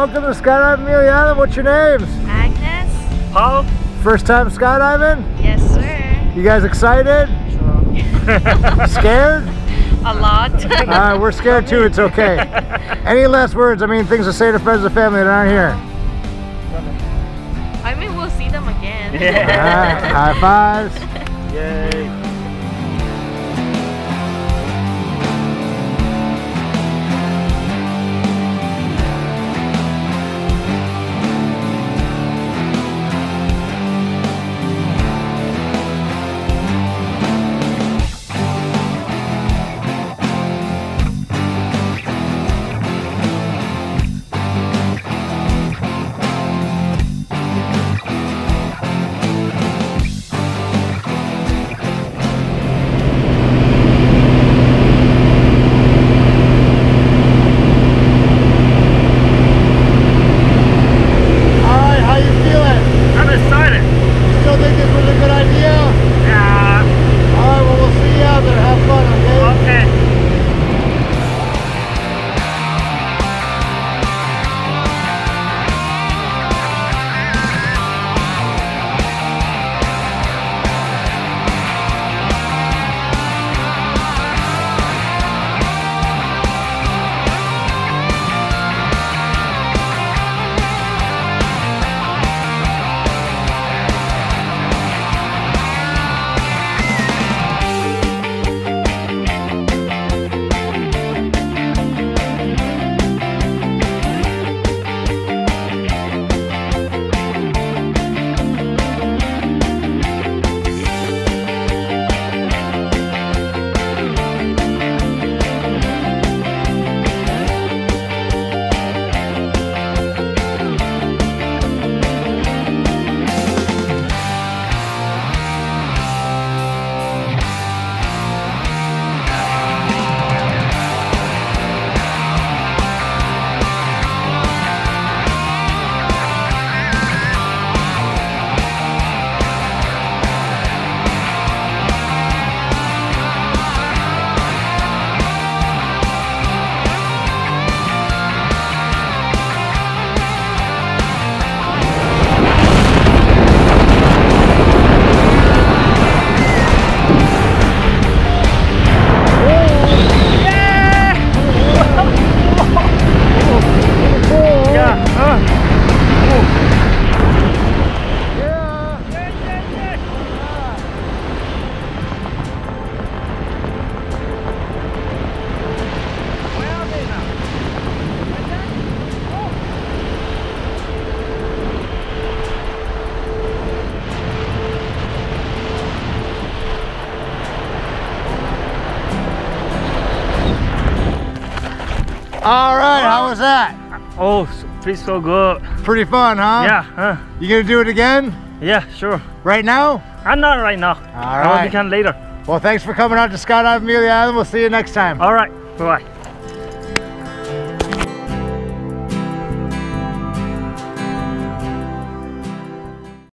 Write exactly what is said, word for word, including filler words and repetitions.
welcome to Skydive Amelia Island. What's your names? Agnes. Paul. First time skydiving? Yes, sir. You guys excited? Sure. Scared? A lot. Uh, we're scared too, it's okay. Any last words? I mean, things to say to friends and family that aren't here? I mean, we'll see them again. Yeah. High fives. Yay. All right, how was that? Oh, feels so good. Pretty fun, huh? Yeah. Uh, You gonna do it again? yeah, sure. Right now? I'm not right now. All I will right. become later. Well, thanks for coming out to Skydive Amelia Island. We'll see you next time. All right. Bye-bye.